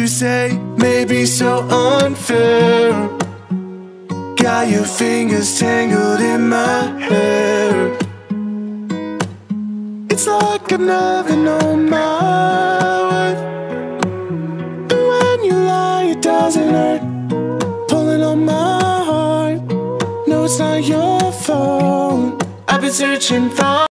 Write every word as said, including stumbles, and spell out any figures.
say may be so unfair. Got your fingers tangled in my hair. It's like I've never known my worth. And when you lie, it doesn't hurt. Pulling on my heart. No, it's not your fault. I've been searching for